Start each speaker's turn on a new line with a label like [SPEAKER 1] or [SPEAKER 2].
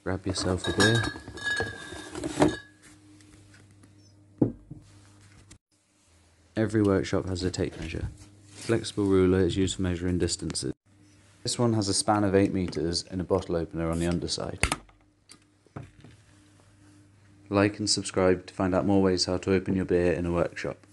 [SPEAKER 1] Grab yourself a beer. Every workshop has a tape measure. Flexible ruler is used for measuring distances. This one has a span of 8 meters and a bottle opener on the underside. Like and subscribe to find out more ways how to open your beer in a workshop.